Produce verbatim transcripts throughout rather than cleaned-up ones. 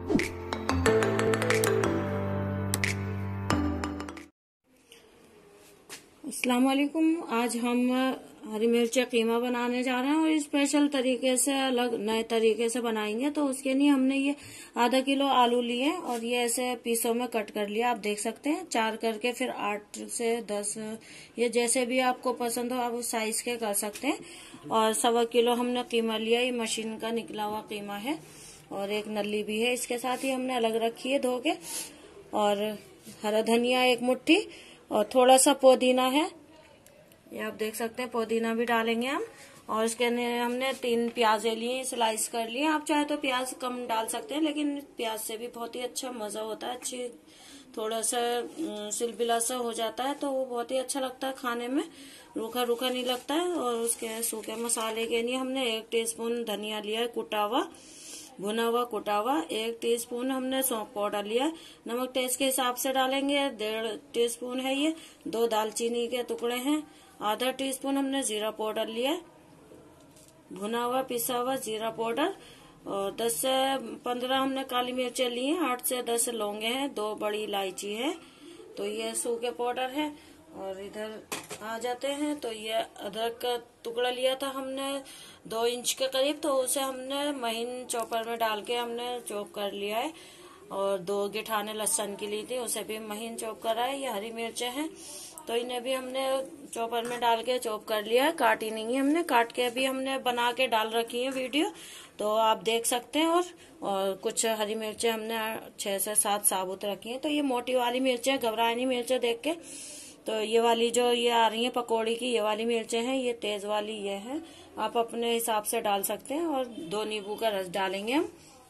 अस्सलाम वालेकुम। आज हम हरी मिर्च कीमा बनाने जा रहे हैं और स्पेशल तरीके से, अलग नए तरीके से बनाएंगे। तो उसके लिए हमने ये आधा किलो आलू लिए और ये ऐसे पीसों में कट कर लिया। आप देख सकते हैं, चार करके, फिर आठ से दस, ये जैसे भी आपको पसंद हो आप उस साइज के कर सकते हैं। और सवा किलो हमने कीमा लिया, ये मशीन का निकला हुआ कीमा है। और एक नली भी है इसके साथ ही हमने अलग रखी है धो के। और हरा धनिया एक मुट्ठी और थोड़ा सा पुदीना है, ये आप देख सकते हैं, पुदीना भी डालेंगे हम। और इसके हमने तीन प्याजे लिए, स्लाइस कर लिए। आप चाहे तो प्याज कम डाल सकते हैं, लेकिन प्याज से भी बहुत ही अच्छा मजा होता है, अच्छी थोड़ा सा सिलबिला सा हो जाता है तो वो बहुत ही अच्छा लगता है खाने में, रूखा रूखा नहीं लगता है। और उसके सूखे मसाले के लिए हमने एक टीस्पून धनिया लिया है कुटा हुआ, भुना हुआ कुटा हुआ। एक टीस्पून हमने सौंफ पाउडर लिया। नमक टेस्ट के हिसाब से डालेंगे, डेढ़ टीस्पून है ये। दो दालचीनी के टुकड़े हैं। आधा टीस्पून हमने जीरा पाउडर लिया, भुना हुआ पिसा हुआ जीरा पाउडर। और दस से पंद्रह हमने काली मिर्चें ली हैं। आठ से दस लौंगे हैं, दो बड़ी इलायची है। तो ये सूखे पाउडर है। और इधर आ जाते हैं तो ये अदरक का टुकड़ा लिया था हमने दो इंच के करीब, तो उसे हमने महीन चॉपर में डाल के हमने चॉप कर लिया है। और दो गिठाने लहसुन की ली थी, उसे भी महीन चॉप करा है। ये हरी मिर्चें हैं तो इन्हें भी हमने चॉपर में डाल के चॉप कर लिया है, काटी नहीं है हमने। काट के भी हमने बना के डाल रखी है वीडियो, तो आप देख सकते हैं। और और कुछ हरी मिर्चें हमने छह से सात साबुत रखी हैं। तो ये मोटी वाली मिर्चें, घबराए नहीं मिर्चें देख के। तो ये वाली जो ये आ रही है पकौड़ी की, ये वाली मिर्चें हैं, ये तेज वाली ये है। आप अपने हिसाब से डाल सकते हैं। और दो नींबू का रस डालेंगे हम।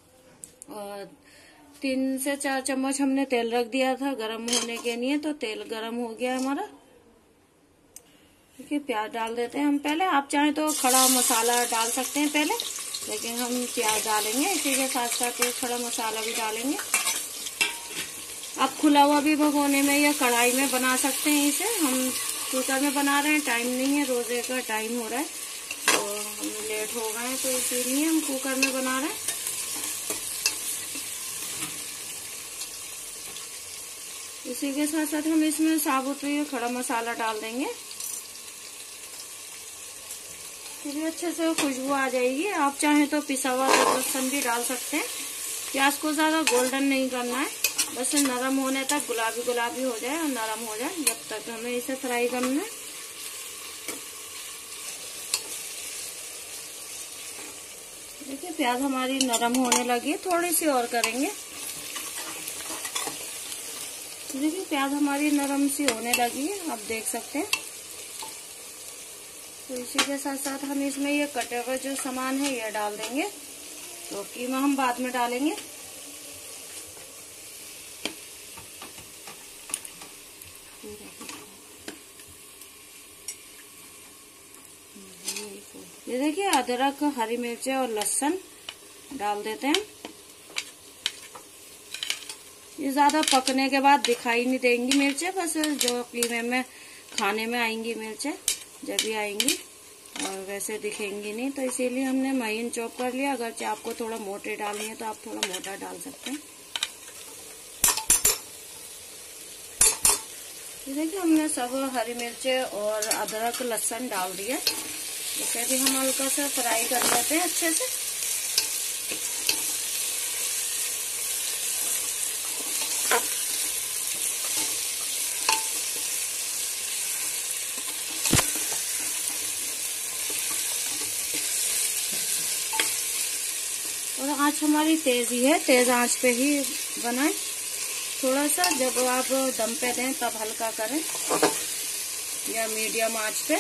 और तीन से चार चम्मच हमने तेल रख दिया था गरम होने के लिए, तो तेल गरम हो गया हमारा। देखिए, प्याज डाल देते हैं हम पहले। आप चाहें तो खड़ा मसाला डाल सकते हैं पहले, लेकिन हम प्याज डालेंगे इसी के साथ साथ, ये खड़ा मसाला भी डालेंगे। आप खुला हुआ भी भगोने में या कढ़ाई में बना सकते हैं इसे। हम कुकर में बना रहे हैं, टाइम नहीं है, रोजे का टाइम हो रहा है तो हम लेट हो गए हैं, तो इसीलिए हम कुकर में बना रहे हैं। इसी के साथ साथ हम इसमें साबुत खड़ा मसाला डाल देंगे, फिर अच्छे से खुशबू आ जाएगी। आप चाहें तो पिसा हुआ लहसुन भी डाल सकते हैं। प्याज को ज्यादा गोल्डन नहीं करना है, बस नरम होने तक, गुलाबी गुलाबी हो जाए और नरम हो जाए, जब तक हमें इसे फ्राई करना है। देखिए, प्याज हमारी नरम होने लगी, थोड़ी सी और करेंगे। देखिए, प्याज हमारी नरम सी होने लगी है, आप देख सकते हैं। तो इसी के साथ साथ हम इसमें ये कटे हुए जो सामान है ये डाल देंगे। तो कीमा हम बाद में डालेंगे। ये देखिए, अदरक, हरी मिर्चें और लहसुन डाल देते हैं। ये ज्यादा पकने के बाद दिखाई नहीं देंगी मिर्चें, बस जो कीमे में खाने में आएंगी मिर्चें जब भी आएंगी, और वैसे दिखेंगी नहीं। तो इसीलिए हमने महीन चॉप कर लिया। अगर आपको थोड़ा मोटे डालनी है तो आप थोड़ा मोटा डाल सकते हैं। ये देखिए, हमने सब हरी मिर्चें और अदरक लहसुन डाल दिया। इसे भी हम हल्का सा फ्राई कर लेते हैं अच्छे से। और आंच हमारी तेज ही है, तेज आंच पे ही बनाए। थोड़ा सा जब आप दम पे दें तब हल्का करें, या मीडियम आंच पे।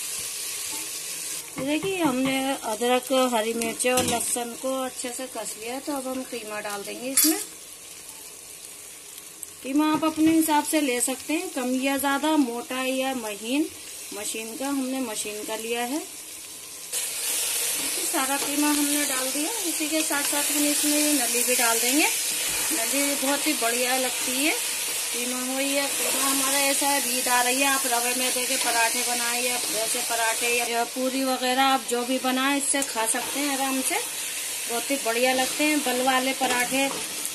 देखिए, हमने अदरक, हरी मिर्चें और लहसुन को अच्छे से कस लिया, तो अब हम कीमा डाल देंगे इसमें। कीमा आप अपने हिसाब से ले सकते हैं, कम या ज्यादा, मोटा या महीन। मशीन का हमने मशीन का लिया है। सारा कीमा हमने डाल दिया। इसी के साथ साथ हम इसमें नली भी डाल देंगे। नली बहुत ही बढ़िया लगती है। कीमा हो या कीमा हमारा ऐसा रीत आ रही है, आप रवे मैदे के पराठे बनाए या वैसे पराठे या पूरी वगैरह आप जो भी बनाए इससे खा सकते हैं आराम से, बहुत ही बढ़िया लगते हैं। बल वाले पराठे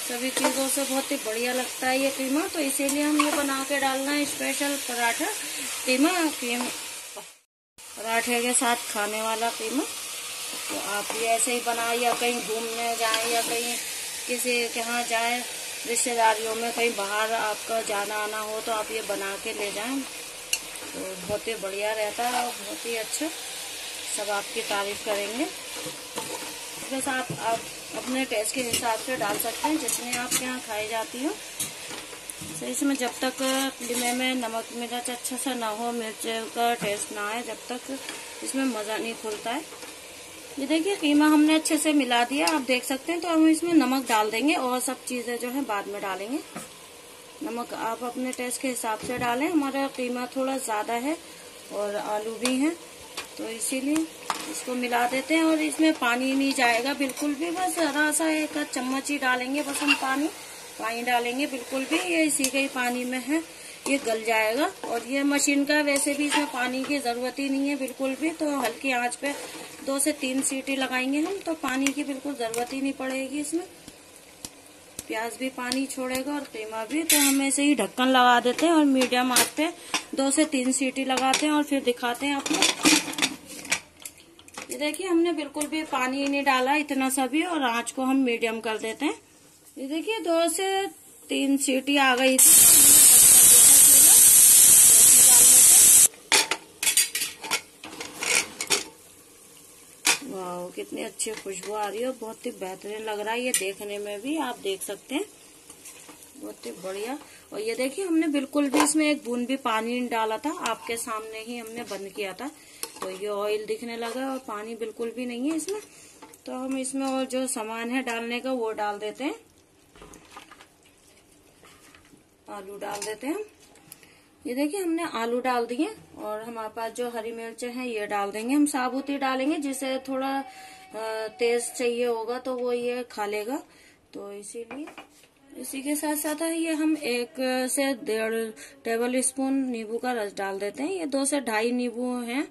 सभी चीजों से बहुत ही बढ़िया लगता है ये कीमा, तो इसीलिए हम ये बना के डालना है स्पेशल पराठा कीमा कीमा पराठे के साथ खाने वाला कीमा। तो आप ये ऐसे ही बनाए, या कहीं घूमने जाए या कहीं किसी के यहाँ जाए रिश्तेदारियों में, कहीं बाहर आपका जाना आना हो तो आप ये बना के ले जाएं, तो बहुत ही बढ़िया रहता है और बहुत ही अच्छा, सब आपकी तारीफ करेंगे। बस आप आप अपने टेस्ट के हिसाब से डाल सकते हैं जितने आपके यहाँ खाई जाती हो। तो इसमें जब तक कीमे में नमक मिर्च अच्छा सा ना हो, मिर्च का टेस्ट ना आए, जब तक इसमें मज़ा नहीं खुलता है। ये देखिए कीमा हमने अच्छे से मिला दिया, आप देख सकते हैं। तो हम इसमें नमक डाल देंगे और सब चीज़ें जो है बाद में डालेंगे। नमक आप अपने टेस्ट के हिसाब से डालें, हमारा कीमा थोड़ा ज़्यादा है और आलू भी हैं, तो इसीलिए इसको मिला देते हैं। और इसमें पानी नहीं जाएगा बिल्कुल भी, बस जरा सा एक चम्मच ही डालेंगे बस हम पानी पानी डालेंगे बिल्कुल भी, ये इसी के ही पानी में है, ये गल जाएगा। और ये मशीन का वैसे भी इसमें पानी की जरूरत ही नहीं है बिल्कुल भी, तो हल्की आंच पे दो से तीन सीटी लगाएंगे हम, तो पानी की बिल्कुल जरूरत ही नहीं पड़ेगी इसमें। प्याज भी पानी छोड़ेगा और कीमा भी, तो हम ऐसे ही ढक्कन लगा देते हैं और मीडियम आंच पे दो से तीन सीटी लगाते हैं और फिर दिखाते हैं आपको। ये देखिए हमने बिल्कुल भी पानी नहीं डाला इतना सा भी, और आंच को हम मीडियम कर देते हैं। ये देखिए दो से तीन सीटी आ गई थी, वाह कितनी अच्छी खुशबू आ रही है, बहुत ही बेहतरीन लग रहा है ये देखने में भी, आप देख सकते हैं बहुत ही बढ़िया। और ये देखिए हमने बिल्कुल भी इसमें एक बूंद भी पानी नहीं डाला था, आपके सामने ही हमने बंद किया था, तो ये ऑयल दिखने लगा और पानी बिल्कुल भी नहीं है इसमें। तो हम इसमें और जो सामान है डालने का वो डाल देते हैं, आलू डाल देते हैं। ये देखिए हमने आलू डाल दिए और हमारे पास जो हरी मिर्च है ये डाल देंगे, हम साबुत ही डालेंगे, जिसे थोड़ा तेज चाहिए होगा तो वो ये खा लेगा, तो इसीलिए। इसी के साथ साथ ये हम एक से डेढ़ टेबल स्पून नींबू का रस डाल देते हैं, ये दो से ढाई नींबू हैं।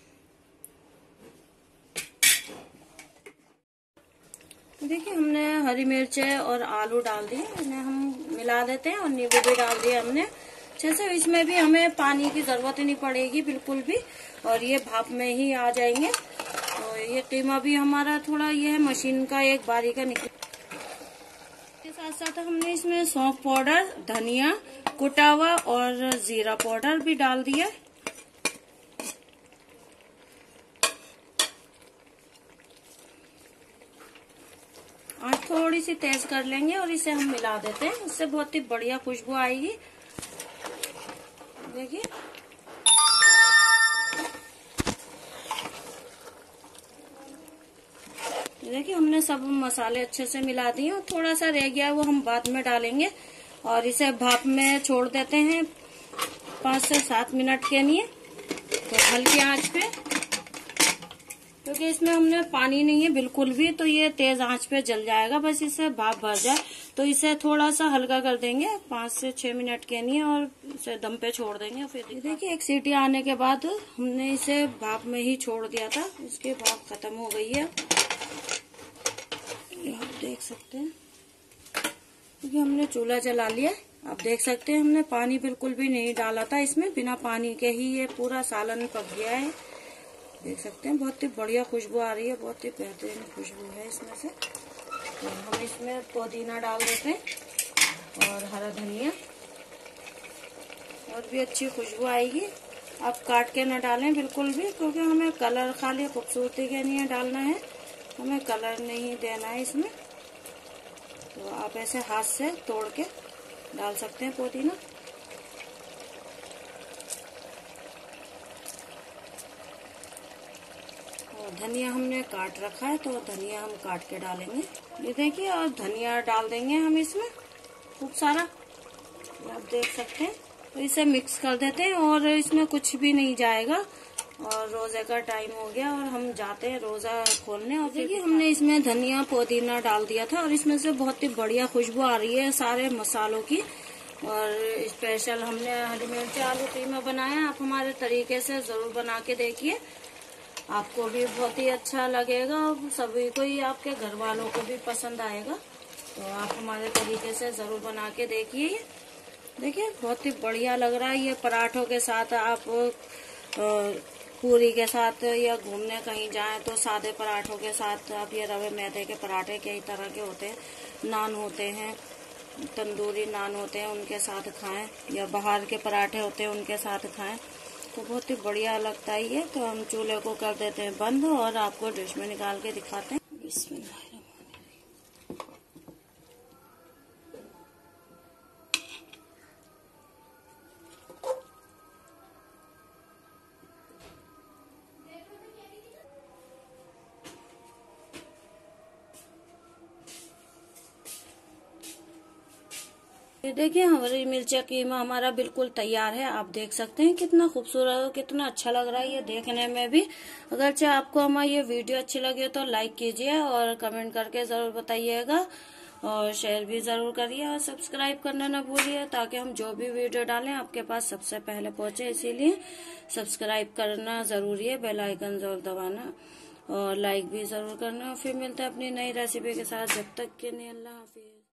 देखिए हमने हरी मिर्च और आलू डाल दिए, इन्हें हम मिला देते हैं और नींबू भी डाल दिया हमने अच्छे से। इसमें भी हमें पानी की जरूरत ही नहीं पड़ेगी बिल्कुल भी, और ये भाप में ही आ जाएंगे। तो ये कीमा भी हमारा थोड़ा ये है मशीन का एक बारी का निकल। इसके साथ साथ हमने इसमें सौंफ पाउडर, धनिया कुटा हुआ और जीरा पाउडर भी डाल दिया। आँच थोड़ी सी तेज कर लेंगे और इसे हम मिला देते हैं, उससे बहुत ही बढ़िया खुशबू आएगी। देखिए देखिए हमने सब मसाले अच्छे से मिला दिए और थोड़ा सा रह गया वो हम बाद में डालेंगे। और इसे भाप में छोड़ देते हैं पाँच से सात मिनट के लिए, तो हल्की आंच पे, क्योंकि इसमें हमने पानी नहीं है बिल्कुल भी, तो ये तेज आंच पे जल जाएगा, बस इसे भाप भर जाए। तो इसे थोड़ा सा हल्का कर देंगे पाँच से छह मिनट के लिए और इसे दम पे छोड़ देंगे। फिर देखिए एक सीटी आने के बाद हमने इसे भाप में ही छोड़ दिया था, इसकी भाप खत्म हो गई है, आप देख सकते हैं। क्योंकि हमने चूल्हा जला लिया, आप देख सकते हैं हमने पानी बिल्कुल भी नहीं डाला था इसमें, बिना पानी के ही ये पूरा सालन पक गया है, देख सकते हैं। बहुत ही बढ़िया खुशबू आ रही है, बहुत ही बेहतरीन खुशबू है इसमें से। तो हम इसमें पुदीना डाल देते हैं और हरा धनिया, और भी अच्छी खुशबू आएगी। आप काट के न डालें बिल्कुल भी, क्योंकि हमें कलर खाली खूबसूरती के लिए डालना है, हमें कलर नहीं देना है इसमें। तो आप ऐसे हाथ से तोड़ के डाल सकते हैं पुदीना। और धनिया हमने काट रखा है, तो धनिया हम काट के डालेंगे, ये देखिए। और धनिया डाल देंगे हम इसमें खूब सारा, आप देख सकते हैं। तो इसे मिक्स कर देते हैं और इसमें कुछ भी नहीं जाएगा। और रोजे का टाइम हो गया और हम जाते हैं रोजा खोलने। और देखिए हमने इसमें धनिया पुदीना डाल दिया था और इसमें से बहुत ही बढ़िया खुशबू आ रही है सारे मसालों की। और स्पेशल हमने हरी मिर्च आलू कीमा बनाया, आप हमारे तरीके से जरूर बना के देखिए, आपको भी बहुत ही अच्छा लगेगा और सभी को ही, आपके घर वालों को भी पसंद आएगा। तो आप हमारे तरीके से जरूर बना के देखिए। देखिए बहुत ही बढ़िया लग रहा है। ये पराठों के साथ आप पूरी के साथ या घूमने कहीं जाएं तो सादे पराठों के साथ आप ये रवे मैदे के पराठे कई तरह के होते हैं, नान होते हैं, तंदूरी नान होते हैं, उनके साथ खाएं, या बाहर के पराठे होते हैं उनके साथ खाएं तो बहुत ही बढ़िया लगता है ये। तो हम चूल्हे को कर देते हैं बंद और आपको डिश में निकाल के दिखाते हैं। बिस्मिल्लाह। ये देखिए हरी मिर्चा कीमा हमारा बिल्कुल तैयार है। आप देख सकते हैं कितना खूबसूरत और कितना अच्छा लग रहा है ये देखने में भी। अगरचे आपको हमारी ये वीडियो अच्छी लगे तो लाइक कीजिए और कमेंट करके जरूर बताइएगा और शेयर भी जरूर करिए और सब्सक्राइब करना ना भूलिए ताकि हम जो भी वीडियो डालें आपके पास सबसे पहले पहुंचे। इसीलिए सब्सक्राइब करना जरूरी है, बेल आइकन जरूर दबाना और लाइक भी जरूर करना। फिर मिलते हैं अपनी नई रेसिपी के साथ। जब तक के लिए अल्लाह हाफिज।